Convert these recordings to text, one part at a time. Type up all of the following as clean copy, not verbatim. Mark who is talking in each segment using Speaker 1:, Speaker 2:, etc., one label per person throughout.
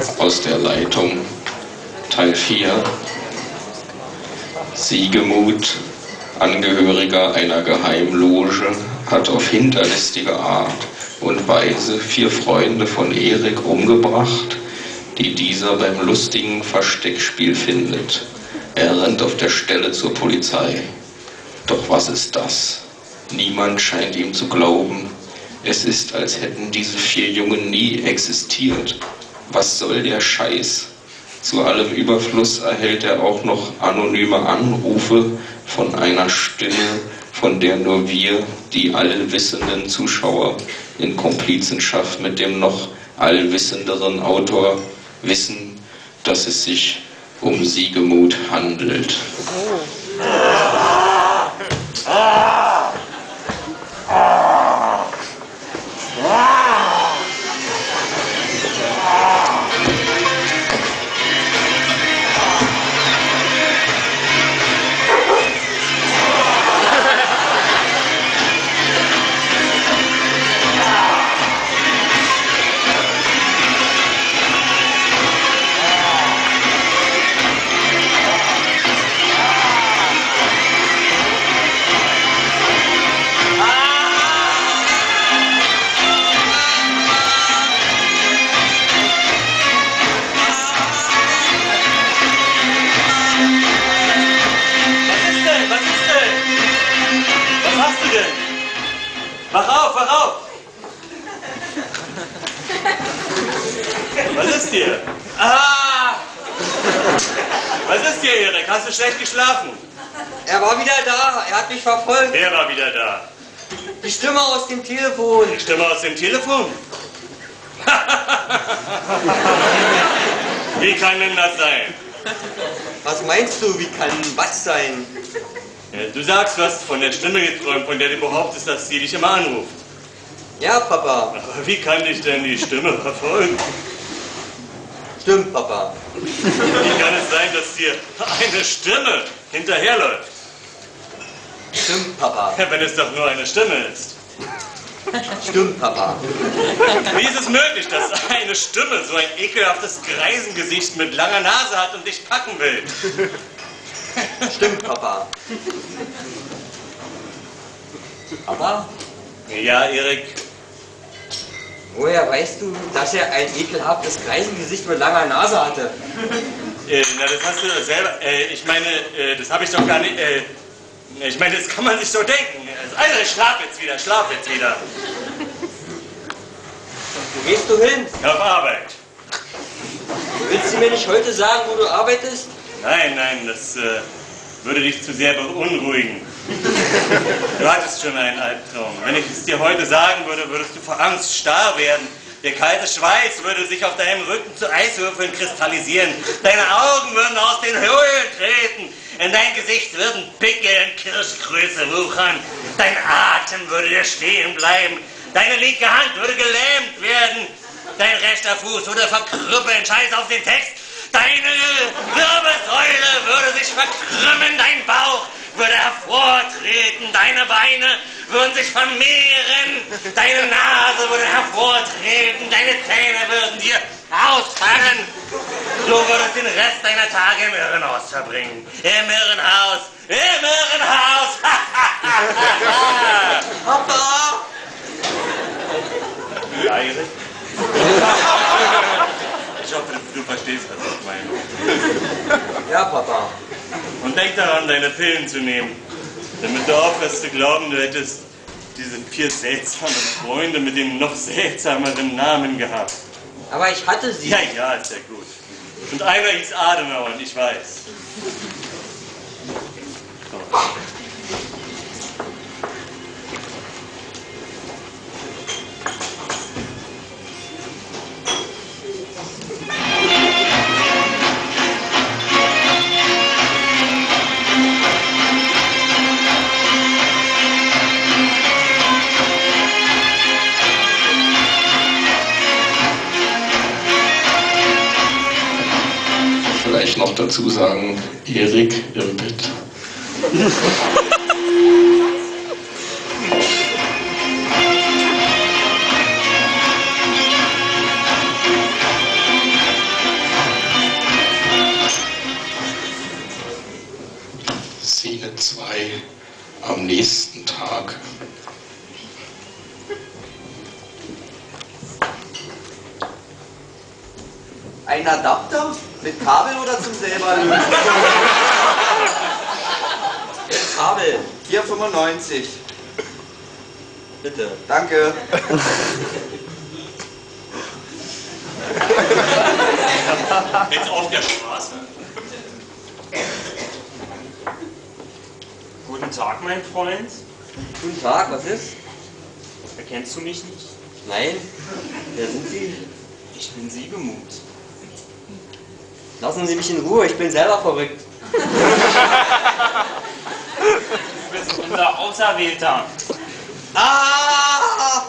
Speaker 1: aus der Leitung, Teil 4. Siegemut, Angehöriger einer Geheimloge, hat auf hinterlistige Art und Weise 4 Freunde von Erik umgebracht, die dieser beim lustigen Versteckspiel findet. Er rennt auf der Stelle zur Polizei. Doch was ist das? Niemand scheint ihm zu glauben. Es ist, als hätten diese 4 Jungen nie existiert. Was soll der Scheiß? Zu allem Überfluss erhält er auch noch anonyme Anrufe von einer Stimme, von der nur wir, die allwissenden Zuschauer, in Komplizenschaft mit dem noch allwissenderen Autor wissen, dass es sich um Siegemut handelt.
Speaker 2: Wach auf, wach auf! Was ist dir? Ah! Was ist dir, Erik? Hast du schlecht geschlafen?
Speaker 3: Er war wieder da, er hat mich verfolgt.
Speaker 2: Wer war wieder da?
Speaker 3: Die Stimme aus dem Telefon.
Speaker 2: Die Stimme aus dem Telefon? Wie kann denn das sein?
Speaker 3: Was meinst du, wie kann was sein?
Speaker 2: Ja, du sagst, du hast von der Stimme geträumt, von der du behauptest, dass sie dich immer anruft.
Speaker 3: Ja, Papa.
Speaker 2: Aber wie kann dich denn die Stimme verfolgen?
Speaker 3: Stimmt, Papa.
Speaker 2: Wie kann es sein, dass dir eine Stimme hinterherläuft?
Speaker 3: Stimmt, Papa.
Speaker 2: Ja, wenn es doch nur eine Stimme ist.
Speaker 3: Stimmt, Papa.
Speaker 2: Wie ist es möglich, dass eine Stimme so ein ekelhaftes Greisengesicht mit langer Nase hat und dich packen will?
Speaker 3: Stimmt, Papa. Papa?
Speaker 2: Ja, Erik.
Speaker 3: Woher weißt du, dass er ein ekelhaftes Greisengesicht mit langer Nase hatte?
Speaker 2: Na, das hast du doch selber. Ich meine, das habe ich doch gar nicht. Ich meine, das kann man sich so denken. Also, ich schlaf jetzt wieder, schlaf jetzt wieder.
Speaker 3: Wo gehst du hin?
Speaker 2: Auf Arbeit.
Speaker 3: Willst du mir nicht heute sagen, wo du arbeitest?
Speaker 2: Nein, nein, das würde dich zu sehr beunruhigen. Du hattest schon einen Albtraum. Wenn ich es dir heute sagen würde, würdest du vor Angst starr werden. Der kalte Schweiß würde sich auf deinem Rücken zu Eiswürfeln kristallisieren. Deine Augen würden aus den Höhlen treten. In dein Gesicht würden Pickel in Kirschgröße wuchern. Dein Atem würde dir stehen bleiben. Deine linke Hand würde gelähmt werden. Dein rechter Fuß würde verkrüppeln. Scheiß auf den Text. Deine Wirbelsäule würde sich verkrümmen. Dein Bauch würde hervortreten. Deine Beine würden sich vermehren. Deine Nase würde hervortreten. Deine Zähne würden dir ausfangen. Du würdest den Rest deiner Tage im Irrenhaus verbringen. Im Irrenhaus. Im Irrenhaus.
Speaker 3: Papa!
Speaker 2: Ja, Erik? Ich hoffe, du verstehst, was ich meine.
Speaker 3: Ja, Papa.
Speaker 2: Und denk daran, deine Pillen zu nehmen. Damit du aufhörst zu glauben, du hättest diese 4 seltsamen Freunde mit dem noch seltsameren Namen gehabt.
Speaker 3: Aber ich hatte sie.
Speaker 2: Ja, ja, ist ja gut. Und einer hieß Adenauer und ich weiß. So.
Speaker 1: Vielleicht noch dazu sagen, Erik im Bett. am nächsten Tag.
Speaker 4: Ein Adapter? Mit Kabel oder zum selber lösen?
Speaker 3: Kabel.
Speaker 4: 4,95.
Speaker 3: Bitte.
Speaker 4: Danke.
Speaker 2: Jetzt auf der Straße.
Speaker 5: Guten Tag, mein Freund.
Speaker 3: Guten Tag, was ist?
Speaker 5: Erkennst du mich nicht?
Speaker 3: Nein. Wer sind Sie?
Speaker 5: Ich bin Siegemund.
Speaker 3: Lassen Sie mich in Ruhe, ich bin selber verrückt.
Speaker 5: Du bist unser Auserwählter.
Speaker 4: Ah!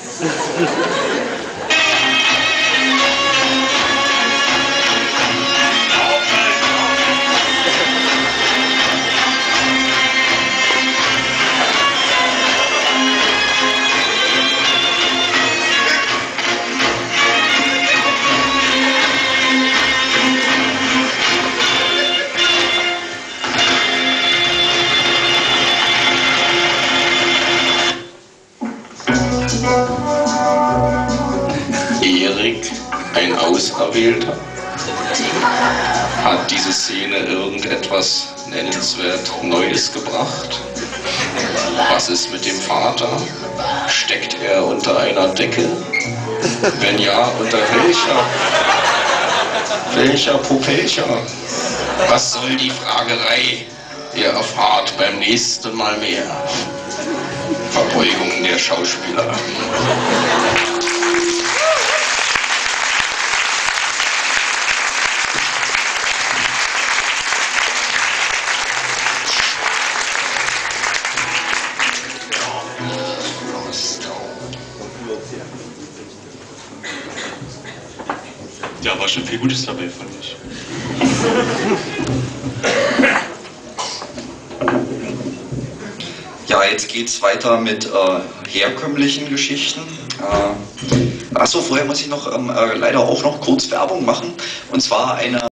Speaker 1: Erik, ein Auserwählter, hat diese Szene irgendetwas nennenswert Neues gebracht? Was ist mit dem Vater? Steckt er unter einer Decke? Wenn ja, unter welcher? Welcher Popelcher? Was soll die Fragerei? Ihr erfahrt beim nächsten Mal mehr. Verbeugung der Schauspieler.
Speaker 2: Ja, war schon viel Gutes dabei, fand ich.
Speaker 4: Ja, jetzt geht's weiter mit herkömmlichen Geschichten. Achso, vorher muss ich noch leider auch noch kurz Werbung machen. Und zwar eine